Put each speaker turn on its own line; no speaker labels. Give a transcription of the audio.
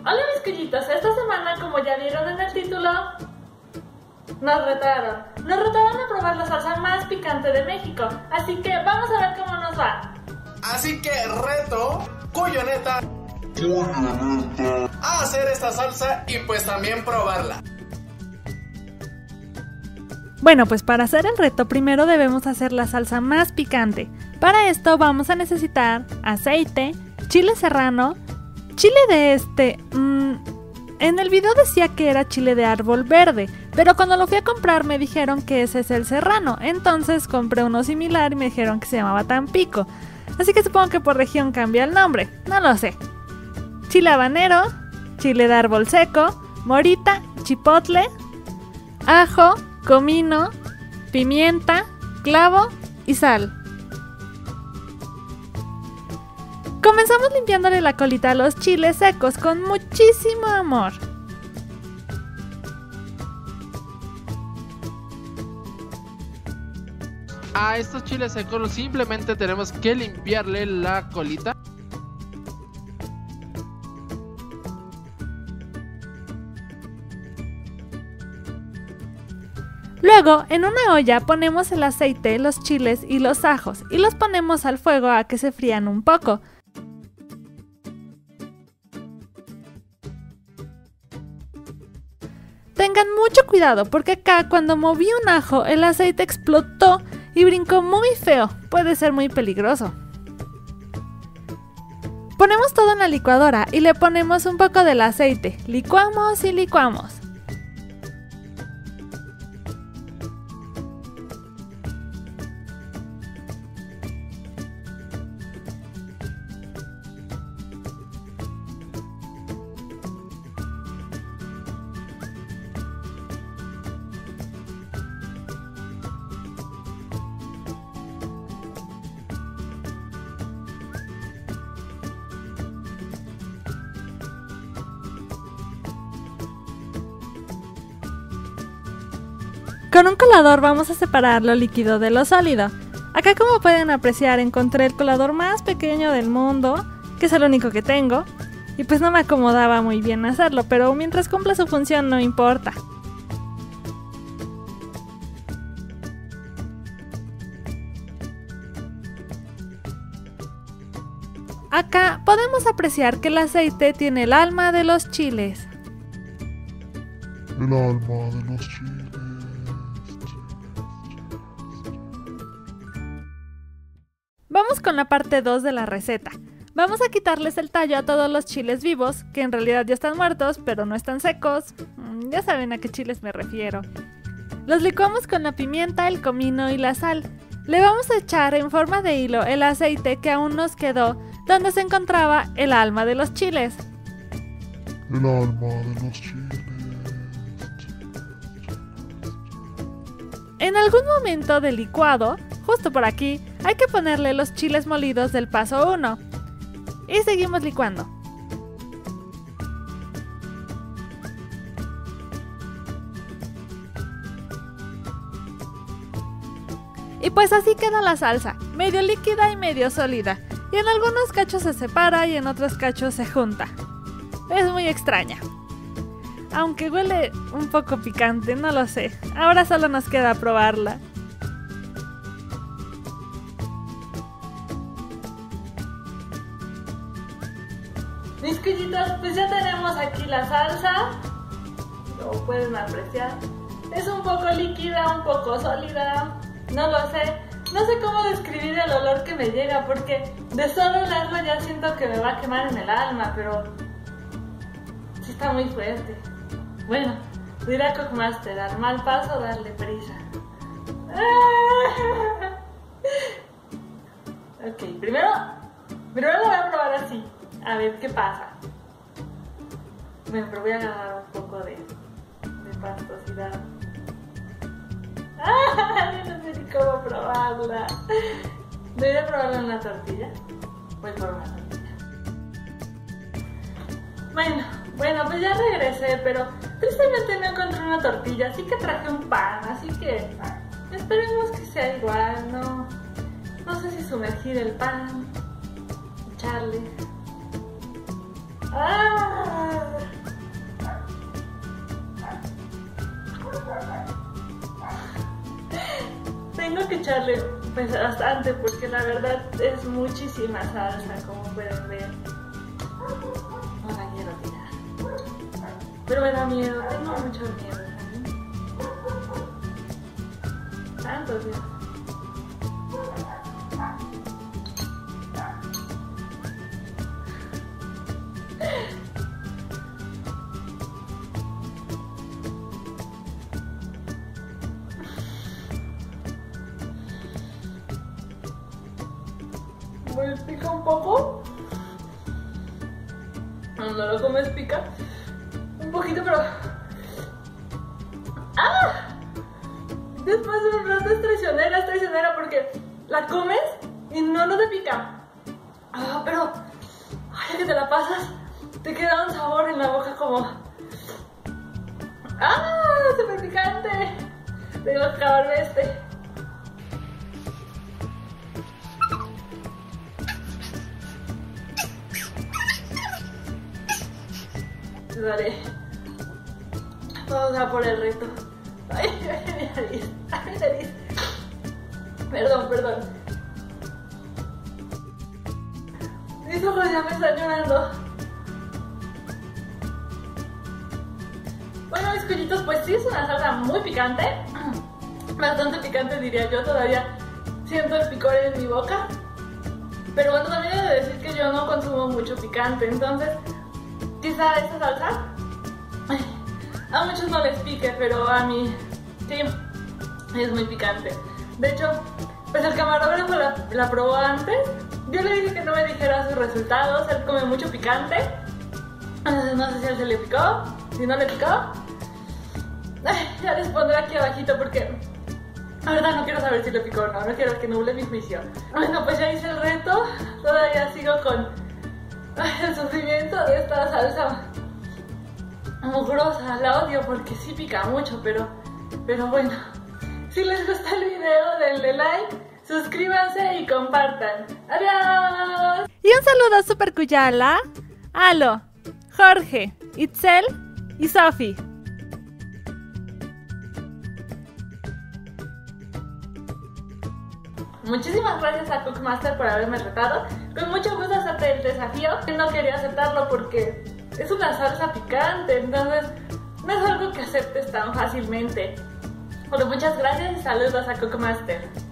Hola mis quillitos, esta semana, como ya vieron en el título, nos retaron a probar la salsa más picante de México, así que vamos a ver cómo nos va.
Así que reto Cuyoneta a hacer esta salsa y pues también probarla.
Bueno, pues para hacer el reto primero debemos hacer la salsa más picante. Para esto vamos a necesitar aceite, chile serrano, chile de en el video decía que era chile de árbol verde, pero cuando lo fui a comprar me dijeron que ese es el serrano, entonces compré uno similar y me dijeron que se llamaba Tampico, así que supongo que por región cambia el nombre, no lo sé. Chile habanero, chile de árbol seco, morita, chipotle, ajo, comino, pimienta, clavo y sal. Comenzamos limpiándole la colita a los chiles secos con muchísimo amor.
A estos chiles secos simplemente tenemos que limpiarle la colita.
Luego, en una olla ponemos el aceite, los chiles y los ajos y los ponemos al fuego a que se frían un poco. Tengan mucho cuidado porque acá cuando moví un ajo el aceite explotó y brincó muy feo, puede ser muy peligroso. Ponemos todo en la licuadora y le ponemos un poco del aceite, licuamos y licuamos. Con un colador vamos a separar lo líquido de lo sólido. Acá, como pueden apreciar, encontré el colador más pequeño del mundo, que es el único que tengo, y pues no me acomodaba muy bien hacerlo, pero mientras cumpla su función no importa. Acá podemos apreciar que el aceite tiene el alma de los chiles.
El alma de los chiles.
Vamos con la parte 2 de la receta. Vamos a quitarles el tallo a todos los chiles vivos, que en realidad ya están muertos, pero no están secos. Ya saben a qué chiles me refiero. Los licuamos con la pimienta, el comino y la sal. Le vamos a echar en forma de hilo el aceite que aún nos quedó, donde se encontraba el alma de los chiles.
El alma de los chiles.
En algún momento del licuado, justo por aquí, hay que ponerle los chiles molidos del paso 1. Y seguimos licuando. Y pues así queda la salsa, medio líquida y medio sólida. Y en algunos cachos se separa y en otros cachos se junta. Es muy extraña. Aunque huele un poco picante, no lo sé. Ahora solo nos queda probarla.
Mis quillitos, pues ya tenemos aquí la salsa. Como pueden apreciar, es un poco líquida, un poco sólida. No lo sé. No sé cómo describir el olor que me llega porque de solo olerlo ya siento que me va a quemar en el alma, pero sí está muy fuerte. Bueno, dirá Cookmaster, dar mal paso, darle prisa. Ok, primero lo voy a probar así, a ver qué pasa. Bueno, pero voy a agarrar un poco de pastosidad. Yo no sé ni cómo probarla. Debería probarla en una tortilla. Voy por una tortilla. Bueno, pues ya regresé, pero tristemente no encontré una tortilla, así que traje un pan, así que esperemos que sea igual, no sé si sumergir el pan, echarle. ¡Ah! tengo que echarle pues bastante porque la verdad es muchísima salsa, como pueden ver. No la quiero tirar. Pero me da miedo, tengo mucho miedo. ¿Saben? Santo Dios. Me pica un poco. No lo comes pica. Un poquito, pero... ¡Ah! Después de un rato es traicionera porque la comes y no te pica. Ah, pero... Ay, que te la pasas, te queda un sabor en la boca como... ¡Ah! ¡Súper picante! Tengo que acabarme este. Vale. Vamos a por el reto. Ay, mi nariz. Ay, mi nariz. Perdón. Mis ojos ya me están llorando. Bueno, mis cuellitos, pues sí es una salsa muy picante. Bastante picante diría yo, todavía siento el picor en mi boca. Pero bueno, también he de decir que yo no consumo mucho picante, entonces quizá esta salsa a muchos no les pique, pero a mí sí, es muy picante. De hecho, pues el camarógrafo la probó antes. Yo le dije que no me dijera sus resultados. Él come mucho picante. No sé si a él se le picó. Si no le picó, ya les pondré aquí abajito porque la verdad no quiero saber si le picó o no. No quiero que nuble mi juicio. Bueno, pues ya hice el reto. Todavía sigo con el sufrimiento de esta salsa mugrosa. La odio porque sí pica mucho, pero bueno. Si les gusta el video, denle like, suscríbanse y compartan. ¡Adiós!
Y un saludo a Super Cuyala, Alo, Jorge, Itzel y Sofi.
Muchísimas gracias a Cookmaster por haberme retado. Con mucho gusto acepté el desafío. No quería aceptarlo porque es una salsa picante, entonces no es algo que aceptes tan fácilmente. Bueno, muchas gracias y saludos a Cookmaster.